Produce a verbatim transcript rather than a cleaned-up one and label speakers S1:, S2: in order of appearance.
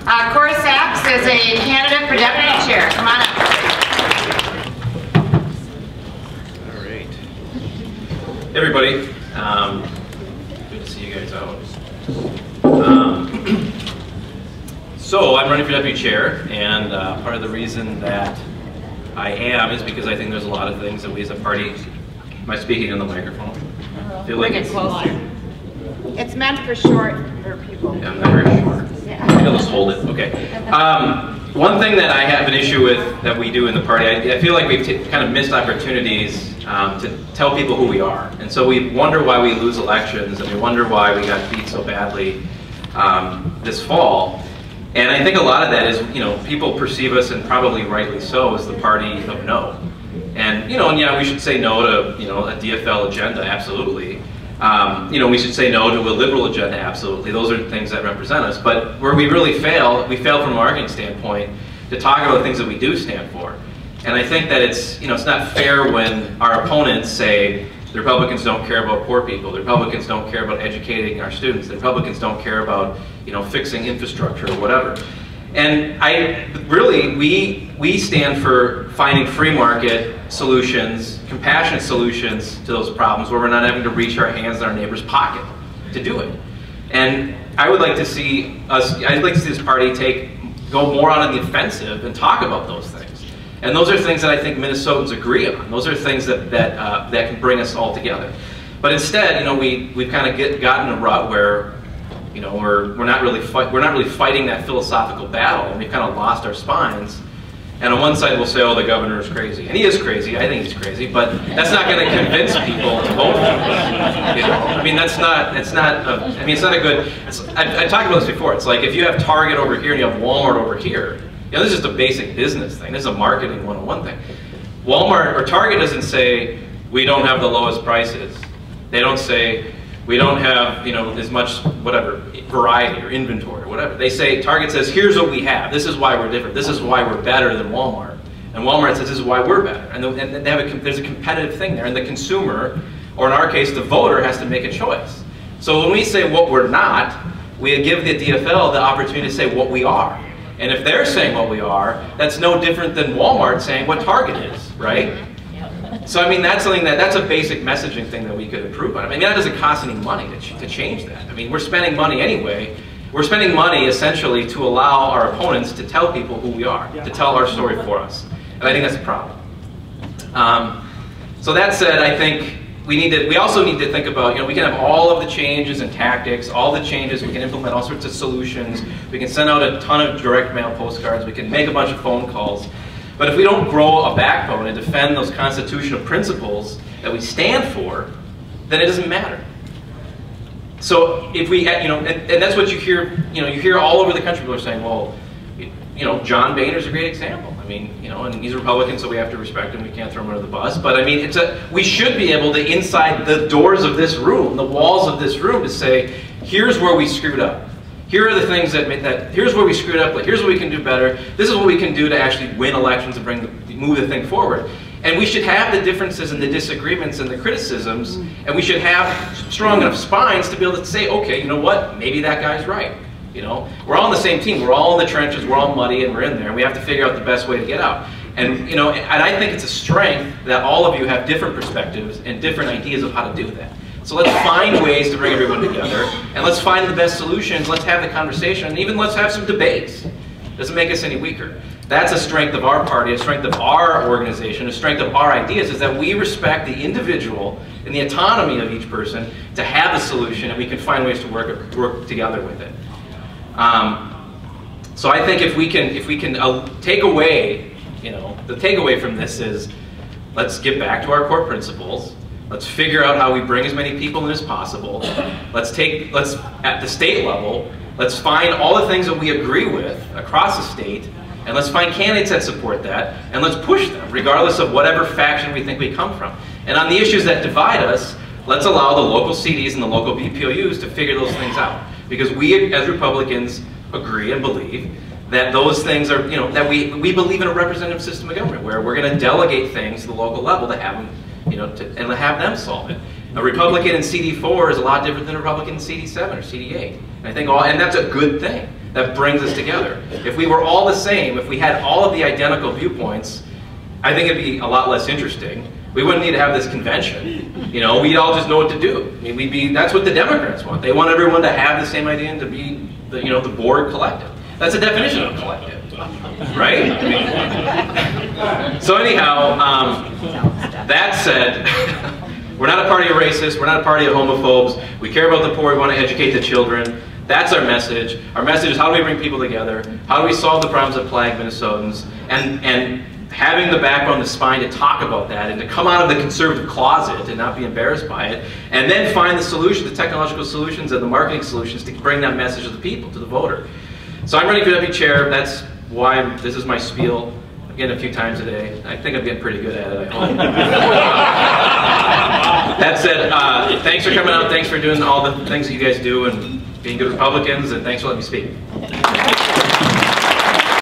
S1: Uh, Corey Sachs is a candidate for deputy chair. Come on up.
S2: All right. Hey everybody. Um, good to see you guys out. Um, so I'm running for deputy chair, and uh, part of the reason that I am is because I think there's a lot of things that we as a party. Am I speaking in the microphone? I feel like
S1: Bring it
S2: it's
S1: closer. It's meant for short for people.
S2: Yeah, I'm not very short.
S1: Yeah.
S2: I'll just hold it. Okay. Um, one thing that I have an issue with that we do in the party, I, I feel like we've t kind of missed opportunities um, to tell people who we are. And so we wonder why we lose elections, and we wonder why we got beat so badly um, this fall. And I think a lot of that is, you know, people perceive us, and probably rightly so, as the party of no. And, you know, and yeah, we should say no to, you know, a D F L agenda, absolutely. Um, you know, we should say no to a liberal agenda, absolutely. Those are things that represent us. But where we really fail, we fail from a marketing standpoint to talk about the things that we do stand for. And I think that it's, you know, it's not fair when our opponents say the Republicans don't care about poor people, the Republicans don't care about educating our students, the Republicans don't care about, you know, fixing infrastructure or whatever. And I really, we, we stand for finding free market solutions, compassionate solutions to those problems where we're not having to reach our hands in our neighbor's pocket to do it. And I would like to see us, I'd like to see this party take, go more out on the offensive and talk about those things. And those are things that I think Minnesotans agree on. Those are things that, that, uh, that can bring us all together. But instead, you know, we, we've kind of get, gotten a rut where, you know, we're, we're, not really fight, we're not really fighting that philosophical battle, and we've kind of lost our spines. And on one side we'll say, oh, the governor is crazy. And he is crazy, I think he's crazy, but that's not going to convince people to vote for him. You know? I mean, that's not, it's not, a, I mean, it's not a good, it's, I, I talked about this before, it's like if you have Target over here and you have Walmart over here, you know, this is just a basic business thing, this is a marketing one oh one thing. Walmart or Target doesn't say, we don't have the lowest prices. They don't say, we don't have, you know, as much, whatever, variety or inventory or whatever. They say, Target says, here's what we have. This is why we're different. This is why we're better than Walmart. And Walmart says, this is why we're better. And, the, and they have a, there's a competitive thing there. And the consumer, or in our case, the voter, has to make a choice. So when we say what we're not, we give the D F L the opportunity to say what we are. And if they're saying what we are, that's no different than Walmart saying what Target is, right? So I mean, that's something that, that's a basic messaging thing that we could improve on. I mean, that doesn't cost any money to, ch to change that. I mean, we're spending money anyway. We're spending money essentially to allow our opponents to tell people who we are, to tell our story for us. And I think that's a problem. Um, so that said, I think we need to, we also need to think about, you know, we can have all of the changes and tactics, all the changes, we can implement all sorts of solutions, we can send out a ton of direct mail postcards, we can make a bunch of phone calls. But if we don't grow a backbone and defend those constitutional principles that we stand for, then it doesn't matter. So if we, you know, and, and that's what you hear, you know, you hear all over the country, people are saying, well, you know, John Boehner's a great example. I mean, you know, and he's a Republican, so we have to respect him, we can't throw him under the bus. But I mean, it's a, we should be able to, inside the doors of this room, the walls of this room, to say, here's where we screwed up. Here are the things that made that, here's where we screwed up, here's what we can do better, this is what we can do to actually win elections and bring the, move the thing forward. And we should have the differences and the disagreements and the criticisms, and we should have strong enough spines to be able to say, okay, you know what, maybe that guy's right. You know, we're all on the same team, we're all in the trenches, we're all muddy, and we're in there, and we have to figure out the best way to get out. And you know, and I think it's a strength that all of you have different perspectives and different ideas of how to do that. So let's find ways to bring everyone together, and let's find the best solutions, let's have the conversation, and even let's have some debates. Doesn't make us any weaker. That's a strength of our party, a strength of our organization, a strength of our ideas, is that we respect the individual and the autonomy of each person to have a solution, and we can find ways to work, work together with it. Um, so I think if we can, if we can uh, take away, you know, the takeaway from this is, let's get back to our core principles. Let's figure out how we bring as many people in as possible. Let's take, let's, at the state level, let's find all the things that we agree with across the state, and let's find candidates that support that, and let's push them, regardless of whatever faction we think we come from. And on the issues that divide us, let's allow the local C Ds and the local B P O Us to figure those things out. Because we, as Republicans, agree and believe that those things are, you know, that we, we believe in a representative system of government, where we're going to delegate things to the local level to have them, you know, to, and have them solve it. A Republican in C D four is a lot different than a Republican in C D seven or C D eight. And I think all, and that's a good thing. that brings us together. If we were all the same, if we had all of the identical viewpoints, I think it'd be a lot less interesting. We wouldn't need to have this convention. You know, we'd all just know what to do. I mean, we'd be, that's what the Democrats want. They want everyone to have the same idea and to be, the, you know, the board collective. That's the definition of collective, right? I mean, so anyhow, um, that said, we're not a party of racists, we're not a party of homophobes, we care about the poor, we want to educate the children. That's our message. Our message is how do we bring people together? How do we solve the problems that plague Minnesotans? And, and having the backbone, the spine to talk about that and to come out of the conservative closet and not be embarrassed by it, and then find the solution, the technological solutions and the marketing solutions to bring that message to the people, to the voter. So I'm running for deputy chair. That's why I'm, this is my spiel. Again, a few times a day. I think I'm getting pretty good at it, I hope. That said, uh, thanks for coming out. Thanks for doing all the things that you guys do and being good Republicans, and thanks for letting me speak.